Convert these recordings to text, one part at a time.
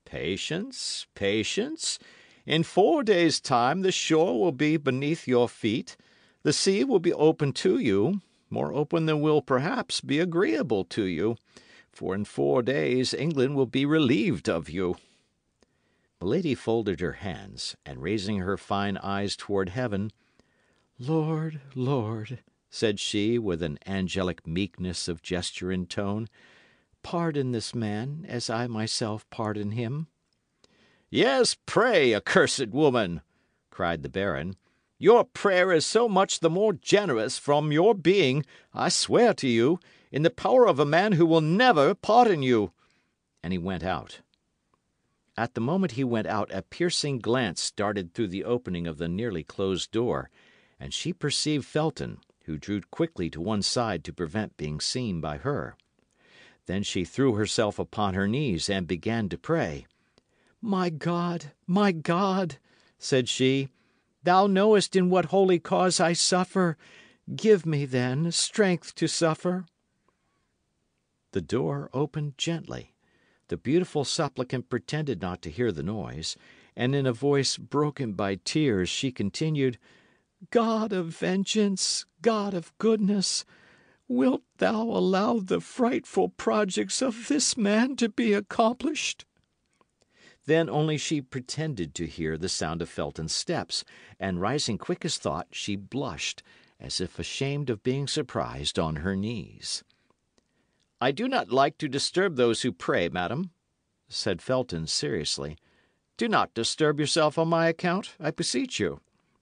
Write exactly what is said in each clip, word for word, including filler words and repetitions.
Patience, patience. In four days' time the shore will be beneath your feet, the sea will be open to you, more open than will perhaps be agreeable to you, for in four days England will be relieved of you." Milady folded her hands, and raising her fine eyes toward heaven, "Lord, Lord," said she, with an angelic meekness of gesture and tone, "pardon this man as I myself pardon him." "Yes, pray, accursed woman!" cried the baron. "Your prayer is so much the more generous from your being, I swear to you, in the power of a man who will never pardon you." And he went out. At the moment he went out, a piercing glance darted through the opening of the nearly closed door, and she perceived Felton, who drew quickly to one side to prevent being seen by her. Then she threw herself upon her knees and began to pray. "My God, my God," said she, "thou knowest in what holy cause I suffer. Give me, then, strength to suffer." The door opened gently. The beautiful supplicant pretended not to hear the noise, and in a voice broken by tears she continued, "God of vengeance, God of goodness, wilt thou allow the frightful projects of this man to be accomplished?" Then only she pretended to hear the sound of Felton's steps, and rising quick as thought, she blushed, as if ashamed of being surprised on her knees. "I do not like to disturb those who pray, madam," said Felton seriously. "Do not disturb yourself on my account, I beseech you."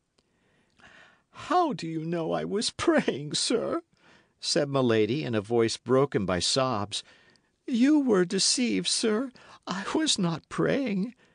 "How do you know I was praying, sir?" said Milady, in a voice broken by sobs. "You were deceived, sir. I was not praying.